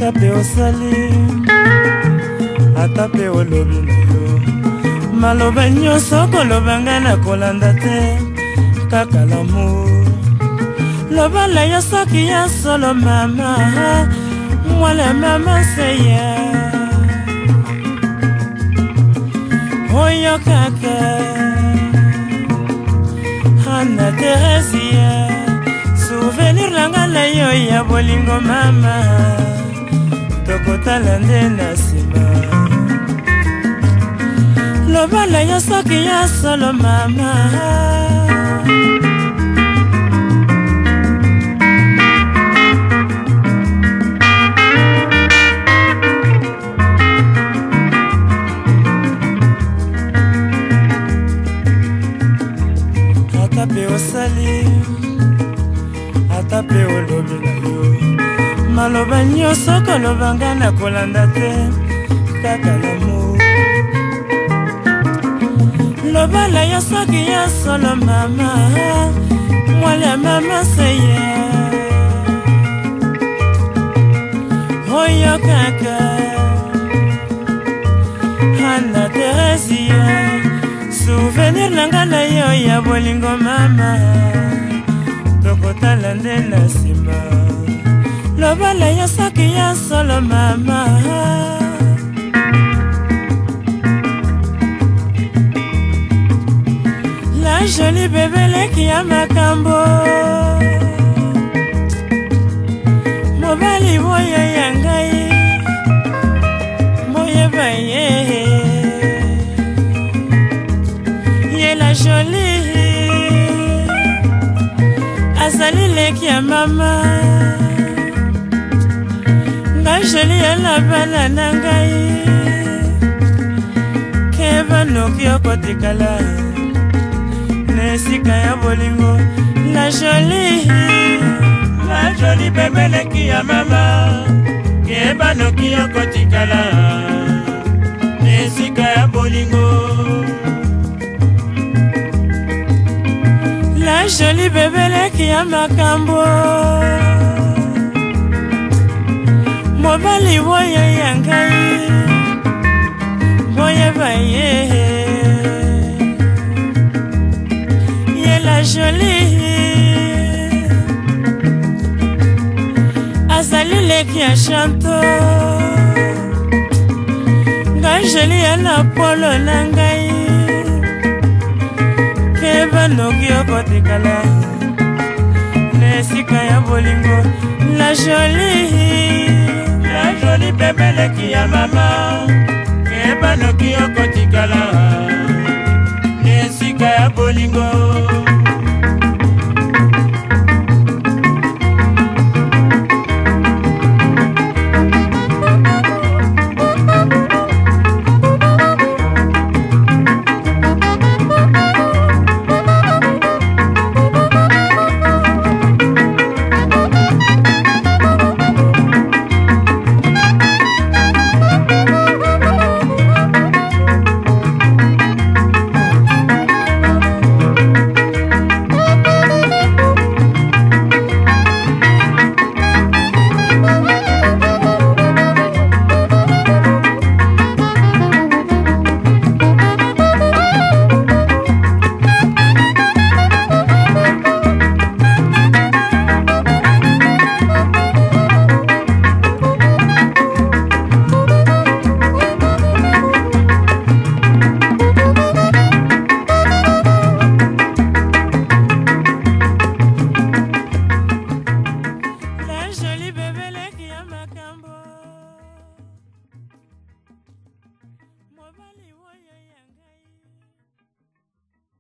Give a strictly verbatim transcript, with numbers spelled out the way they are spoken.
Atape osali Atape olobi na yo Maloba nyonso koloba nga na kolanda te Kaka l'amour Lobala yo soki ya solo mama Mwala mama seye Oyo kaka Ana Teresia Souvenir langa na yo ya bolingo mama Tokotala nde na sima Lobala yo soki ya solo mama Atape osali Atape olobi na yo Maloba nyonso koloba nga na kolanda te Kaka l'amour Lobala yo soki ya solo mama Mwala mama seye Oyo kaka Ana Teresia Souvenir nanga na yo ya bolingo mama Tokotala nde na sima Lobala yo soki ya solo mama La jolie bébé qui a makambo Mobali moyo yangai Moye baye Ye la jolie Azali leki ya mama Nga jolie ya la bana nangai Keba noki okotikala Nesika ya bolingo La jolie La jolie bébé leki ya mama Keba noki okotikala Nesika ya bolingo La jolie bébé leki ya makambo Mobali woyo yangai Boye baye Ye la jolie Azali leki ya chanto Nga jolie ya na polo nangai Keba noki okotikala Nesika ya bolingo La jolie La jolie bébé leki ya mama Keba noki okotikala Nesika ya bolingo